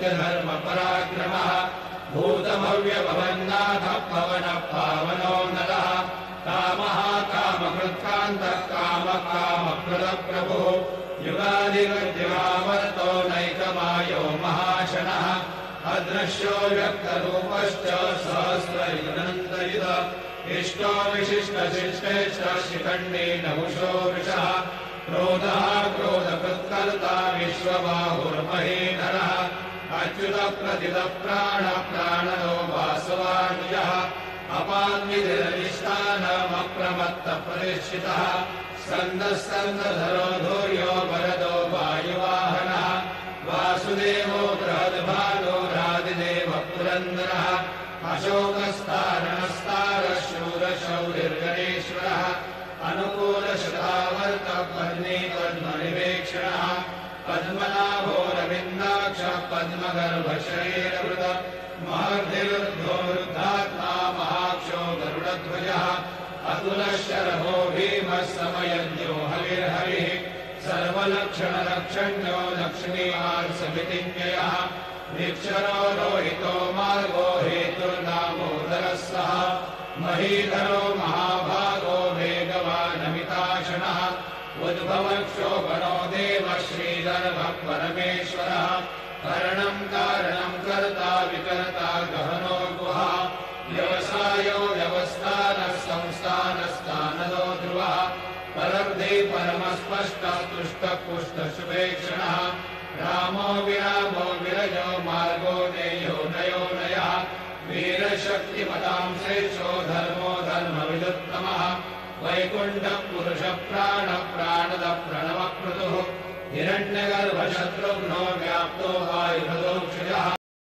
धर्मपराक्रमः भूतभव्यभवन्नाथः पवनः पावनो नरः कामः कामकृत्कान्तः कामः कामप्रदः प्रभुः युगादिगद्यमावर्तो नैकमायो महाशनः अदृश्यो व्यक्तरूपश्च सहस्रयुगनन्तयुध इष्टो विशिष्टशिष्टेष्टः शिखण्डी नहुषो वृषः क्रोधः क्रोधकृत्कर्ता विश्वबाहुर्महीधरः अच्युतप्रथितप्राणः प्राणनो वासवानुजः अपान्विधिरधिष्ठानमप्रमत्तप्रतिष्ठितः स्कन्दस्कन्दधरो धूर्यो वरदो वायुवाहनः वासुदेवो बृहद्भानो रादिदेवः पुरन्दरः अशोकस्तारणस्तारः शूरशौरिर्गणेश्वरः अनुकूलशतावर्तः पद्मे पद्मनिवेक्षणः पद्मनाभोरविन्दाक्षः पद्मगर्भशरीरवृतः महर्धिरुद्धोरुद्धात्मा महाक्षो गरुडध्वजः अतुलशरभो भीमः समयज्ञो हविर्हरिः सर्वलक्षणलक्षण्यो लक्ष्मीवात्सवितिज्ञयः निक्षरो रोहितो मार्गो हेतुर्नामोदरः सः महीधरो महाभागो वेगवानमिताशनः उद्भवक्षोभणो देवः श्रीधर्मः परमेश्वरः करणम् कारणम् कर्ता विकर्ता गहनो गुहा व्यवसायो व्यवस्थानः संस्थानस्थानदो ध्रुवः परब्धे परमस्पष्टः तुष्टः पुष्टः शुभेक्षणः रामो विरामो विरजो मार्गो नेयो नयो नयः वीरशक्तिमताम् श्रेष्ठो धर्मो धर्मविदुत्तमः वैकुण्ठः पुरुषः प्राणः प्राणदः प्रणवः क्रतुः हिरण्यगर्भशत्रुघ्नो व्याप्तो